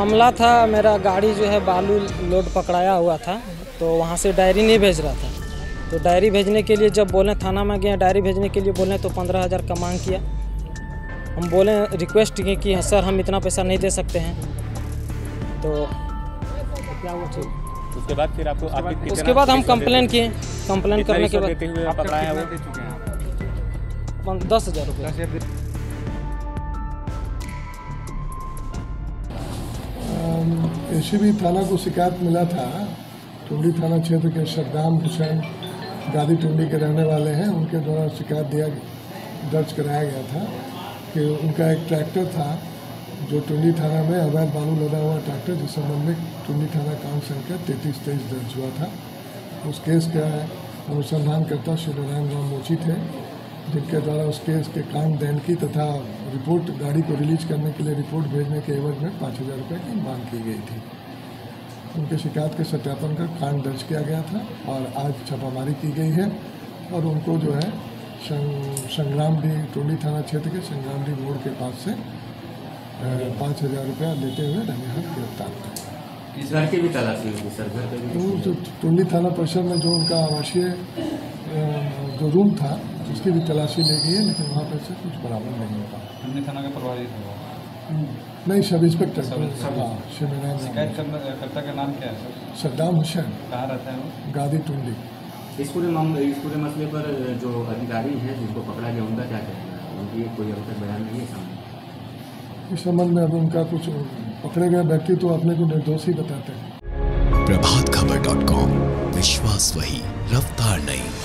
मामला था, मेरा गाड़ी जो है बालू लोड पकड़ाया हुआ था, तो वहाँ से डायरी नहीं भेज रहा था। तो डायरी भेजने के लिए जब बोले, थाना में गए, डायरी भेजने के लिए बोले तो 15,000 का मांग किया। हम बोले, रिक्वेस्ट की कि सर हम इतना पैसा नहीं दे सकते हैं। तो क्या हुआ? ठीक, उसके बाद फिर आपको उसके बाद हम कंप्लेन किए। कंप्लेन करने के बाद पकड़ाया है 10,000 रुपये। एसीबी थाना को शिकायत मिला था। टुंडी थाना क्षेत्र के सद्दाम हुसैन गादी टुंडी के रहने वाले हैं। उनके द्वारा शिकायत दर्ज कराया गया था कि उनका एक ट्रैक्टर था जो टुंडी थाना में अवैध बालू लदा हुआ ट्रैक्टर, जिस संबंध में टुंडी थाना कांड संख्या 3323 दर्ज हुआ था। उस केस का अनुसंधानकर्ता श्री नारायण राम मोची थे, जिनके द्वारा उस केस के कांड दंड तथा रिपोर्ट गाड़ी को रिलीज करने के लिए रिपोर्ट भेजने के एवज में 5,000 रुपये की मांग की गई थी। उनके शिकायत के सत्यापन का कांड दर्ज किया गया था और आज छापामारी की गई है और उनको जो है संग्रामडी टुंडी थाना क्षेत्र के संग्रामडी मोड़ के पास से 5,000 रुपया लेते हुए रंगे हाथ गिरफ्तार किया। इस घर की भी तलाशी होगी सर? घर पे टुंडी थाना परिसर में जो उनका आवासीय जो रूम था उसकी भी तलाशी ले गई है, लेकिन वहाँ पर से कुछ बरामद नहीं होगा। टुंडी थाना का प्रभारी नहीं, सब इंस्पेक्टर। शिकायतकर्ता का नाम क्या है सर? सद्दाम हुसैन। कहाँ रहता है वो? गादी टुंडी। इस पूरे मसले पर जो अधिकारी हैं जिनको पकड़ा गया उनका क्या कहना है? उनकी कोई अभी तक बयान नहीं है सामने। इस संबंध में अब उनका कुछ पकड़े गए व्यक्ति तो अपने को निर्दोषी बताते हैं। प्रभातखबर.com, विश्वास वही, रफ्तार नहीं।